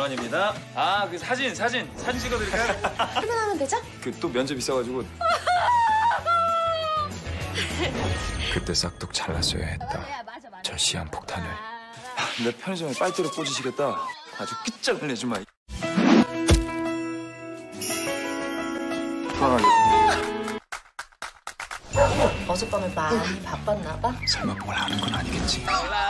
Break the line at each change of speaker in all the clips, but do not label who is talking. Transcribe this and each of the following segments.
오랜만입니다. 아, 그 사진 찍어드릴까요?
출근하면 되죠?
그 또 면접 있어가지고. 그때 싹둑 잘랐어야 했다. 저 시한폭탄을. 내 편의점에 빨대로 꽂으시겠다. 아주 끝장을 내주마.
어젯밤에 많이 바빴나 봐?
설마 뭘 아는 건 아니겠지?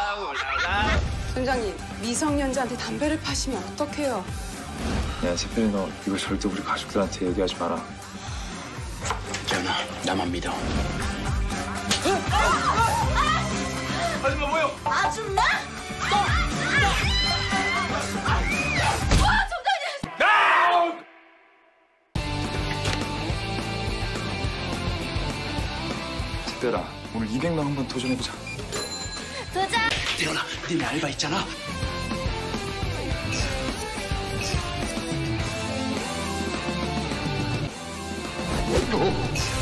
선장님, 미성년자한테 담배를 파시면 어떡해요?
야, 세필이 너 이거 절대 우리 가족들한테 얘기하지 마라.
재현아, 나만 믿어.
아줌마 뭐요?
아줌마?
특대라, 오늘 200만 한번 도전해보자.
도전!
재현아, 니네 알바 있잖아.
오.